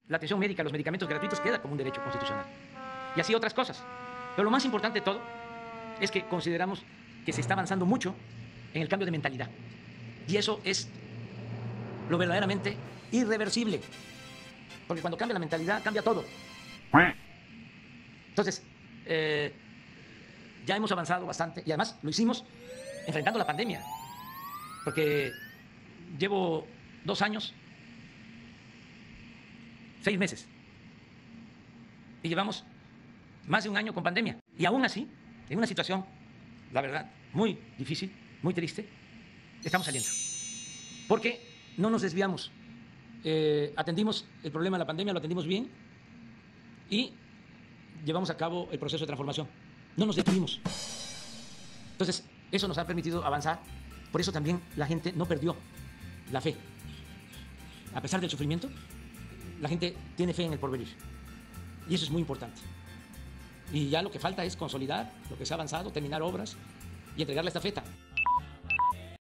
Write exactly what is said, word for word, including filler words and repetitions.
La atención médica, los medicamentos gratuitos queda como un derecho constitucional. Y así otras cosas. Pero lo más importante de todo es que consideramos que se está avanzando mucho en el cambio de mentalidad. Y eso es lo verdaderamente irreversible. Porque cuando cambia la mentalidad, cambia todo. Entonces, eh, ya hemos avanzado bastante y además lo hicimos enfrentando la pandemia. Porque llevo dos años, seis meses. Y llevamos más de un año con pandemia. Y aún así, en una situación, la verdad, muy difícil, muy triste, estamos saliendo. Porque no nos desviamos. Eh, atendimos el problema de la pandemia, lo atendimos bien y llevamos a cabo el proceso de transformación. No nos detuvimos. Entonces, eso nos ha permitido avanzar. Por eso también la gente no perdió la fe. A pesar del sufrimiento, la gente tiene fe en el porvenir. Y eso es muy importante. Y ya lo que falta es consolidar lo que se ha avanzado, terminar obras y entregar la estafeta.